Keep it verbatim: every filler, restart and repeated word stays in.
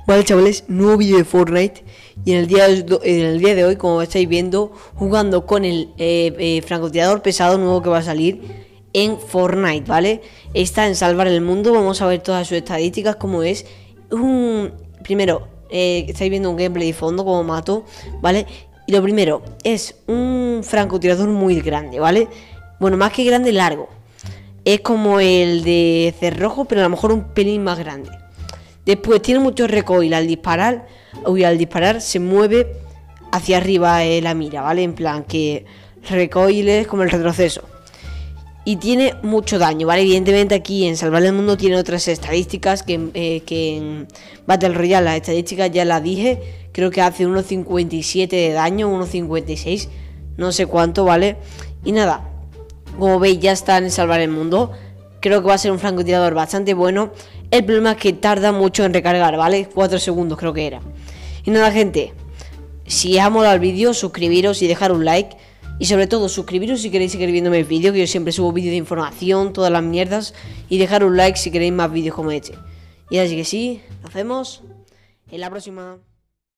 Vale, chavales, nuevo vídeo de Fortnite. Y en el día de, en el día de hoy, como estáis viendo, jugando con el eh, eh, francotirador pesado nuevo que va a salir en Fortnite, ¿vale? Está en salvar el mundo. Vamos a ver todas sus estadísticas, como es. Un, primero, eh, estáis viendo un gameplay de fondo, como mato, ¿vale? Y lo primero, es un francotirador muy grande, ¿vale? Bueno, más que grande, largo. Es como el de cerrojo, pero a lo mejor un pelín más grande. Después tiene mucho recoil al disparar. Uy, al disparar se mueve hacia arriba eh, la mira, ¿vale? En plan que recoil es como el retroceso. Y tiene mucho daño, ¿vale? Evidentemente aquí en Salvar el Mundo tiene otras estadísticas que, eh, que en Battle Royale las estadísticas ya las dije. Creo que hace uno cincuenta y siete de daño, uno cincuenta y seis, no sé cuánto, ¿vale? Y nada, como veis ya está en Salvar el Mundo. Creo que va a ser un francotirador bastante bueno. El problema es que tarda mucho en recargar, ¿vale? cuatro segundos creo que era. Y nada, gente, si os ha molado el vídeo, suscribiros y dejar un like. Y sobre todo, suscribiros si queréis seguir viéndome el vídeo, que yo siempre subo vídeos de información, todas las mierdas. Y dejar un like si queréis más vídeos como este. Y así que sí, nos vemos en la próxima.